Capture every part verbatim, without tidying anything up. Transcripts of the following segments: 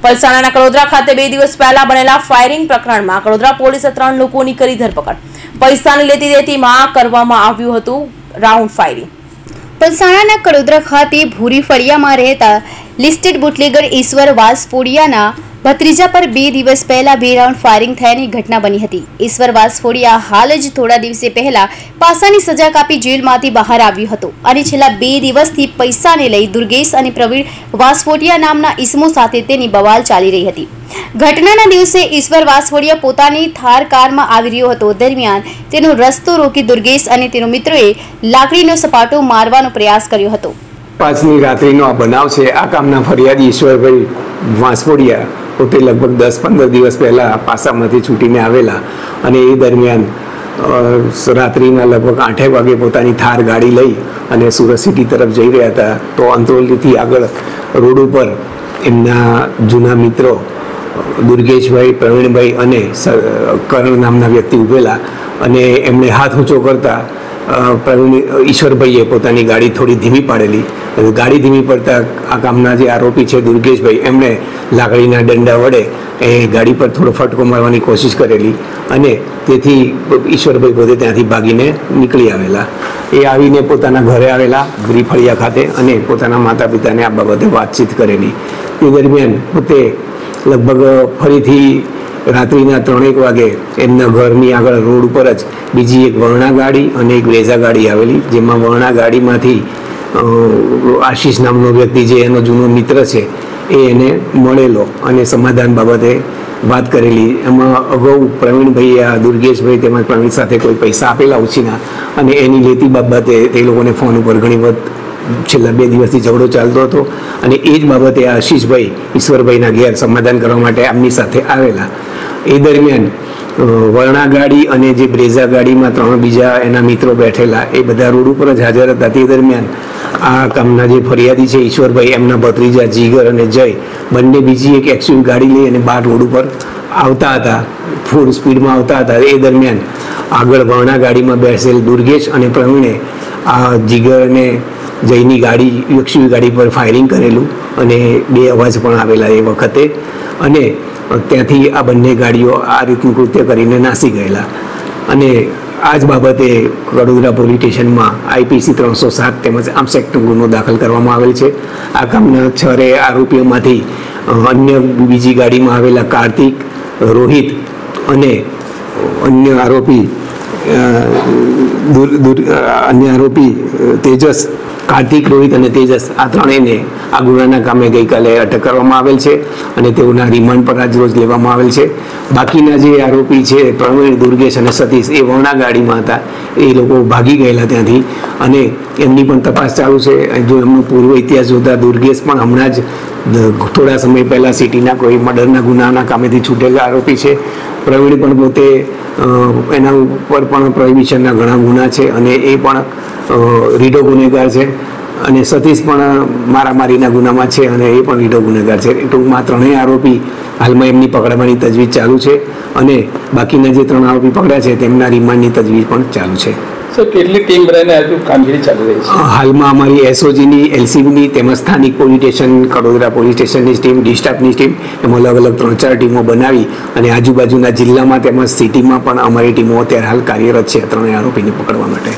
પલસાણાના કડોદરા ખાતે બે દિવસ પહેલા બનેલા ફાયરિંગ પ્રકરણમાં કડોદરા પોલીસે ત્રણ લોકોની કરી ધરપકડ। પૈસાની લેતી દેતીમાં કરવામાં આવ્યું હતું રાઉન્ડ ફાયરિંગ। પલસાણાના કડોદરા ખાતે ભૂરી ફળિયામાં રહેતા લિસ્ટેડ બુટલેગર ઈશ્વર વાસફોડિયાના ભત્રીજા પર બે દિવસ પહેલા બે રાઉન્ડ ફાયરિંગ થયાની ઘટના બની હતી। ઈશ્વર વાસફોડિયા હાલ જ થોડા દિવસે પહેલા પાસાની સજા કાપી જેલમાંથી બહાર આવ્યો હતો અને છેલ્લા બે દિવસથી પૈસાને લઈ દુર્ગેશ અને પ્રવીણ વાસફોડિયા નામના ઈસમો સાથે તેની બવાલ ચાલી રહી હતી। ઘટનાના દિવસે ઈશ્વર વાસફોડિયા પોતાની થાર કારમાં આવી રહ્યો હતો। દરમિયાન તેનો રસ્તો રોકી દુર્ગેશ અને તેનો મિત્રોએ લાકડીનો સપાટો મારવાનો પ્રયાસ કર્યો હતો। પાંચમી રાત્રિનો આ બનાવ છે। આ કામના ફરિયાદી ઈશ્વરભાઈ વાસફોડિયા પોતે લગભગ દસ પંદર દિવસ પહેલાં પાસામાંથી છૂટીને આવેલા અને એ દરમિયાન રાત્રિના લગભગ આઠેક વાગે પોતાની થાર ગાડી લઈ અને સુરત સિટી તરફ જઈ રહ્યા હતા। તો અંત્રોલીથી આગળ રોડ ઉપર એમના જૂના મિત્રો દુર્ગેશભાઈ, પ્રવીણભાઈ અને કરણ નામના વ્યક્તિ ઊભેલા અને એમણે હાથ ઊંચો કરતા પ્રવીણ ઈશ્વરભાઈએ પોતાની ગાડી થોડી ધીમી પાડેલી। ગાડી ધીમી પડતા આ કામના જે આરોપી છે દુર્ગેશભાઈ એમણે લાકડીના દંડા વડે એ ગાડી પર થોડો ફટકો મારવાની કોશિશ કરેલી અને તેથી ઈશ્વરભાઈ પોતે ત્યાંથી ભાગીને નીકળી આવેલા। એ આવીને પોતાના ઘરે આવેલા ભૂરી ફળિયા ખાતે અને પોતાના માતા પિતાને આ બાબતે વાતચીત કરેલી। એ દરમિયાન પોતે લગભગ ફરીથી રાત્રિના ત્રણેક વાગે એમના ઘરની આગળ રોડ ઉપર જ બીજી એક વર્ણા ગાડી અને એક બ્રેઝા ગાડી આવેલી, જેમાં વર્ણા ગાડીમાંથી આશીષ નામનો વ્યક્તિ જે એનો જૂનો મિત્ર છે એ એને મળેલો અને સમાધાન બાબતે વાત કરેલી। એમાં અગાઉ પ્રવીણભાઈ આ દુર્ગેશભાઈ તેમજ પ્રવીણ સાથે કોઈ પૈસા આપેલા ઉછીના અને એની લેતી બાબતે તે લોકોને ફોન ઉપર ઘણી વખત છેલ્લા બે દિવસથી ઝઘડો ચાલતો હતો અને એ જ બાબતે આશીષભાઈ ઈશ્વરભાઈના ઘેર સમાધાન કરવા માટે આમની સાથે આવેલા। એ દરમિયાન વર્ણા ગાડી અને જે બ્રેઝા ગાડીમાં ત્રણ બીજા એના મિત્રો બેઠેલા એ બધા રોડ ઉપર જ હાજર હતા। તે દરમિયાન આ કામના જે ફરિયાદી છે ઈશ્વરભાઈ એમના ભત્રીજા જીગર અને જય બંને બીજી એક એક્સયુવી ગાડી લઈ અને બાર રોડ ઉપર આવતા હતા, ફૂલ સ્પીડમાં આવતા હતા। એ દરમિયાન આગળ વર્ણા ગાડીમાં બેસેલ દુર્ગેશ અને પ્રવીણે આ જીગર અને જયની ગાડી એક્સયુવી ગાડી પર ફાયરિંગ કરેલું અને બે અવાજ પણ આવેલા એ વખતે અને ત્યાંથી આ બંને ગાડીઓ આ રીતનું કૃત્ય કરીને નાસી ગયેલા અને આ જ બાબતે કડોદરા પોલીસ સ્ટેશનમાં આઈપીસી ત્રણસો સાત તેમજ આર્મ્સ એક્ટનો ગુનો દાખલ કરવામાં આવેલ છે। આ કામના છરે આરોપીઓમાંથી અન્ય બીજી ગાડીમાં આવેલા કાર્તિક, રોહિત અને અન્ય આરોપી અન્ય આરોપી તેજસ, કાર્તિક, રોહિત અને તેજસ આ ત્રણેયને આ ગુનાના કામે ગઈકાલે અટક કરવામાં આવેલ છે અને તેઓના રિમાન્ડ પર આજ રોજ લેવામાં આવેલ છે। બાકીના જે આરોપી છે પ્રવીણ, દુર્ગેશ અને સતીશ એ વર્ણા ગાડીમાં હતા, એ લોકો ભાગી ગયેલા ત્યાંથી અને એમની પણ તપાસ ચાલુ છે। જો એમનો પૂર્વ ઇતિહાસ જોતા દુર્ગેશ પણ હમણાં જ થોડા સમય પહેલાં સિટીના કોઈ મર્ડરના ગુનાના કામેથી છૂટેલા આરોપી છે। પ્રવીણ પણ પોતે એના ઉપર પણ પ્રોહિબિશનના ઘણા ગુના છે અને એ પણ રીઢો ગુનેગાર છે અને સતીશ પણ મારામારીના ગુનામાં છે અને એ પણ રીઢો ગુનેગાર છે। ટૂંકમાં ત્રણેય આરોપી હાલમાં એમની પકડવાની તજવીજ ચાલુ છે અને બાકીના જે ત્રણ આરોપી પકડ્યા છે તેમના રિમાન્ડની તજવીજ પણ ચાલુ છે। સર, કેટલી ટીમ રહીને હજુ કામગીરી ચાલી રહી છે? હાલમાં અમારી એસઓજીની, એલસીબીની તેમજ સ્થાનિક પોલીસ સ્ટેશન, કડોદરા પોલીસ સ્ટેશનની ટીમ, ડી સ્ટાફની ટીમ એમ અલગ અલગ ત્રણ ચાર ટીમો બનાવી અને આજુબાજુના જિલ્લામાં તેમજ સિટીમાં પણ અમારી ટીમો અત્યારે હાલ કાર્યરત છે ત્રણેય આરોપીને પકડવા માટે।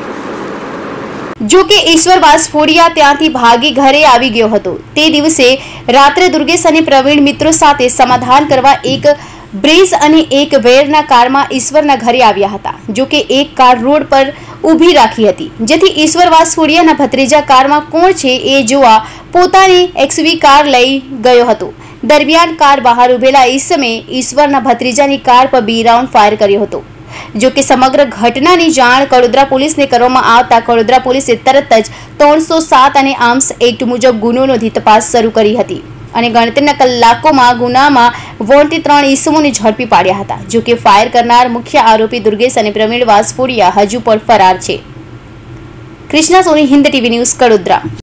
જો કે ઈશ્વર વાસફોડિયા ત્યાંથી ભાગી ઘરે આવી ગયો હતો। તે દિવસે રાત્રે દુર્ગેશ અને પ્રવીણ મિત્રો સાથે સમાધાન કરવા એક બ્રેઝ અને એક વેરના કારમાં ઈશ્વરના ઘરે આવ્યા હતા। જો કે એક કાર રોડ પર ઊભી રાખી હતી, જેથી ઈશ્વર વાસફોડિયાના ભત્રીજા કારમાં કોણ છે એ જોવા પોતાની એક્સયુવી કાર લઈ ગયો હતો। દરમિયાન કાર બહાર ઉભેલા ઈસમે ઈશ્વરના ભત્રીજાની કાર પર બી રાઉન્ડ ફાયર કર્યો હતો। જો કે સમગ્ર ઘટનાની જાણ કડોદરા પોલીસને કરવામાં આવતા કડોદરા પોલીસે તરત જ ત્રણસો સાત અને આર્મ્સ એક્ટ મુજબ ગુનો નોંધી તપાસ શરૂ કરી હતી અને ગણતરીના કલાકોમાં ગુનામાં વોન્ટેડ ત્રણ ઈસમોને ઝડપી પાડ્યા હતા। જો કે ફાયર કરનાર મુખ્ય આરોપી દુર્ગેશ અને પ્રવીણ વાસફોડિયા હજુ પણ ફરાર છે। Krishna Soni, Hind TV news, Kadodara.